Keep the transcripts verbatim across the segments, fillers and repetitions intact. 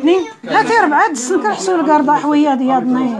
اثنين ثلاثة أربعة دسن كنحسو الكاردا حويه ديالنا.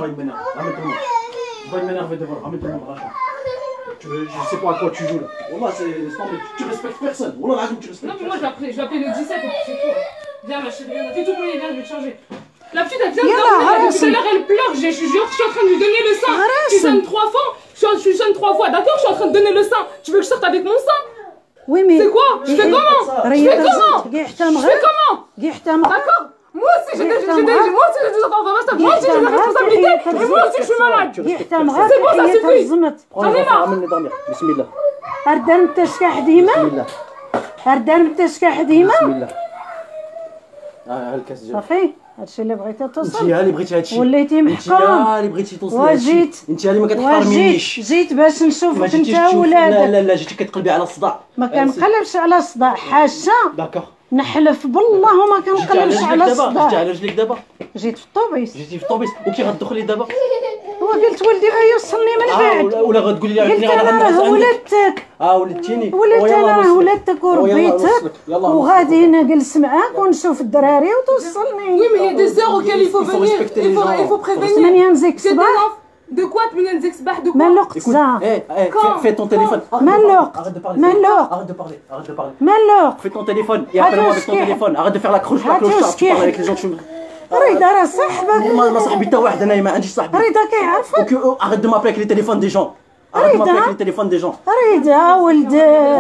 Je sais pas à quoi tu joues là. Wallah, tu respectes personne. Wallah, tu respectes personne. Non, mais moi je l'ai appelé le dix-sept et puis c'est tout. Viens, ma chérie, viens. Fais tout pour les viens, je vais te changer. La petite, elle vient de dormir. Tout à l'heure, elle pleure. Je jure que je suis en train de lui donner le sein. Tu sonnes trois fois. Je suis sonne trois fois. D'accord, je suis en train de donner le sein. Tu veux que je sorte avec mon sein? Oui, mais. C'est quoi? Je fais comment? Je fais comment? Je fais comment? D'accord? Moi aussi j'ai des moi aussi j'ai des enfants dans ma tête. Moi aussi j'ai des responsabilités. Et moi aussi je suis malade. C'est bon, ça suffit. J'en ai marre. Amenez dormir. Bismillah. أردان متشكح ديما. Bismillah. أردان متشكح ديما. Bismillah. اه هالكاس جا. صافي هادشي اللي بغيتي توصل. انت اللي بغيتي هادشي. وليتي محكوم. انت اللي بغيتي توصلي هادشي. وجيت. انت اللي ما كتحترمينيش. جيت باش نشوفك انت ولادك. لا ولادك. لا لا جيتي كتقلبي على الصداع. ما كنقلبش على الصداع حاشا. داكوغ. نحلف بالله ما كنقلبش على الصداع. جيتي على رجليك دابا. جيت في الطوبيس. جيتي في الطوبيس وكي غتدخلي دابا؟ وقلت ولدي غيوصلني من بعد. آه ولا غتقولي لي قلت انا راه ولدتك. اه ولدتيني. ولدت انا راه ولدتك وربيتك وغادي نجلس معاك ونشوف الدراري وتوصلني. Oui mais il y a des heures auxquelles il faut venir. Il faut il faut prévenir. ثمانية نزيك الصباح. De quoi ثمانية نزيك الصباح de quoi? ما الوقت زا. ايه ايه fais ton téléphone. ما الوقت. ما الوقت. Arrête de parler. Arrête de parler. ما الوقت. Fais ton téléphone et appelle-moi avec ton téléphone. Arrête de faire la croche la cloche. Tu parles avec les gens tu رضا راه صاحبك. ما صاحبي حتى واحد انا ما عنديش صاحبي. رضا كيعرفك. Arrête de m'appeler avec les téléphones des gens. Arrête de m'appeler avec les téléphones des gens. رضا ولد.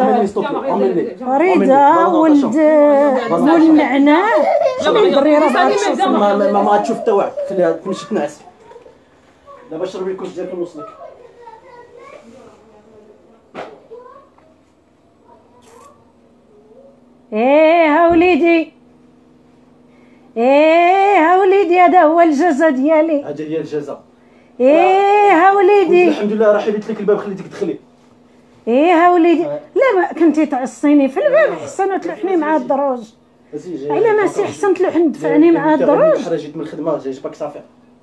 رضا ولد والنعناع. البريرة ما ما ما غتشوف حتى واحد. خليها تمشي تنعس. دابا شربي الكوش ديالك ونوصلك. ايه ها وليدي. ايه ها وليدي هذا هو الجزا ديالي. هذا هي الجزاء. ايه ها وليدي. الحمد لله راه حليت لك الباب خليتك تدخلي. ايه ها وليدي. لا ما كنتي تعصيني في الباب احسن وتلوحني مع الدروج. الا ما سي احسن تلوح تدفعني مع الدروج. انا جيت من الخدمه جاي باك صافي.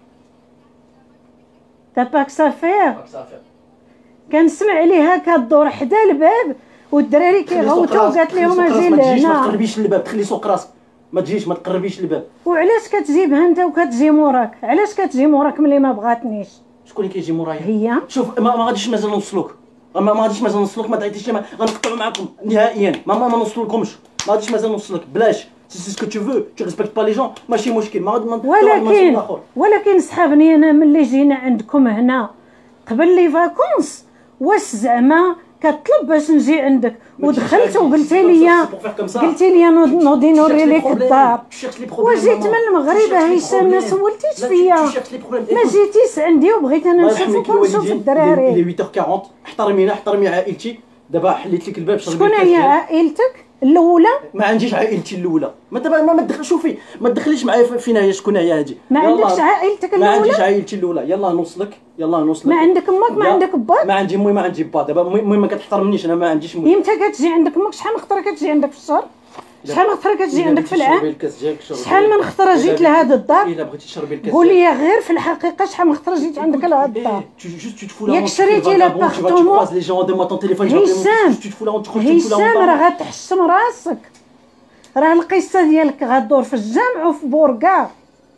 تا باك صافير. كنسمع ليها كدور حدا الباب والدراري كيغوتوا وقالت لهم اجي لهنا. ما تقربيش للباب تخلي سوق راسك. ما تجيش ما تقربيش للباب. وعلاش كتجيبها انت وكتجي موراك؟ علاش كتجي موراك ملي ما بغاتنيش؟ شكون اللي كيجي مورايا؟ هي. شوف ما, ما غاديش مازال نوصلوك. ما, ما غاديش مازال نوصلوك ما تعيطيش لي غنقطعوا معاكم نهائيا. ما ما, ما نوصلوكمش. ما غاديش مازال نوصلك بلاش. سي سي سكو تو فو تو ريسبكت با لي جون ماشي مشكل. ما غادي ولكن ولكن صحابني انا ملي جينا عندكم هنا قبل لي فاكونس واش زعما كطلب باش نجي عندك ودخلت وقلتي لي قلتي لي نوضي نوري لك الدار وجيت من المغرب هشام ما سولتيش فيا ما جيتيش عندي وبغيت انا نشوفك ونشوف الدراري. لي ثمانية وأربعين احترمينا احترمي عائلتي. دابا حليت لك الباب. شكون هي عائلتك الاولى؟ ما عنديش عائلتي الاولى. ما دابا ما تدخل شوفي ما تدخليش معايا فينا هي شكون هي هادي. ما عندكش عائلتك الاولى؟ ما عنديش عائلتي الاولى. يلاه نوصلك يلاه نوصلك. ما عندك امك ما عندك باك؟ ما عندي امي ما عندي با. دابا امي ما كتحترمنيش انا ما عنديش امي. امتى كتجي عندك امك؟ شحال من خطره كتجي عندك في الشهر؟ شحال من خطره كتجي عندك في العام؟ شحال من خطره جيت لهاد الدار؟ الا بغيتي تشربي الكاس قول لي غير في الحقيقه شحال من خطره جيت عندك لهاد الدار؟ ياك شريتي لا بارطومون هشام هشام راه غتحشم راسك. راه القصه ديالك غدور في الجامع وفي بوركار.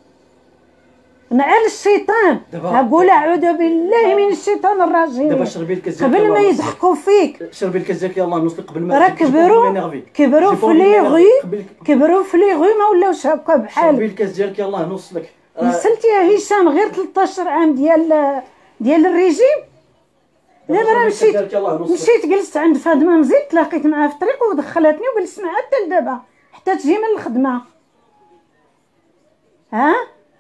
نعال الشيطان اقول اعوذ بالله من الشيطان الرجيم. دابا شربي الكاس قبل ما يضحكوا فيك. شربي الكاس ديالك يلاه نوصلك قبل ما راه كبروا كبروا في لي غي كبروا في لي غي ما ولاوش هكا بحال. شربي الكاس ديالك يلاه نوصلك. وصلتي يا هشام غير ثلاثطاش عام ديال ديال الريجيم. دابا راه مشيت مشيت جلست عند فاطمه مزيد تلاقيت معها في الطريق ودخلتني وجلست معها حتى لدابا حتى تجي من الخدمه. ها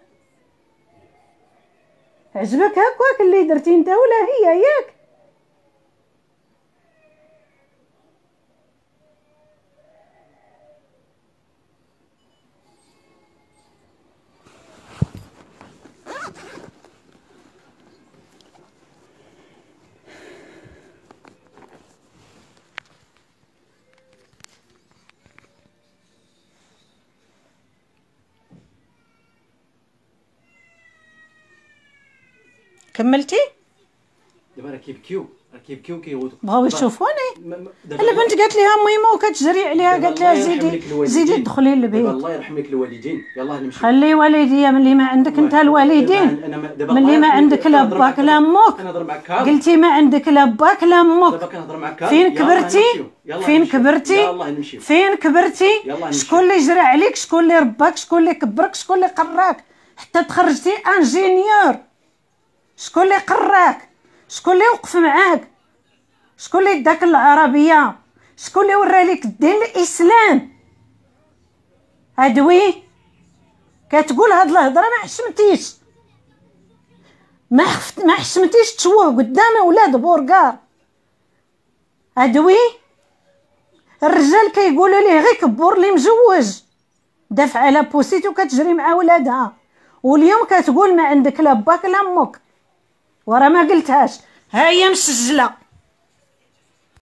عجبك هكاك اللي درتي انت ولا هي ياك؟ كملتي؟ دابا راه كيبكيو كيبكيو كيغوتو بغاو يشوفوني. البنت قالت ليها ميمه وكتجري عليها قالت لها زيدي زيدي دخلي للبيت. الله يرحم لك الوالدين. يلاه نمشي. خلي والديا ملي ما عندك انت الوالدين، ملي ما عندك لا باك لا امك، قلتي ما عندك لا باك لا امك. فين كبرتي؟ فين كبرتي؟ فين كبرتي؟ شكون اللي جرى عليك؟ شكون اللي رباك؟ شكون اللي كبرك؟ شكون اللي قراك حتى تخرجتي انجينيور؟ شكون اللي قراك؟ شكون اللي وقف معاك؟ شكون اللي داك العربيه؟ شكون اللي ورالك الدين الاسلام؟ هادوي كتقول هاد الهضره ما حشمتيش، ما خفت ما حشمتيش تشوه قدام ولاد بورقار. هادوي الرجال كيقولوا ليه غير كبور لي مجوج دافع على بوسيتو كتجري مع ولادها، واليوم كتقول ما عندك لا باك لا امك ورا ما قلتهاش. ها هي مسجله.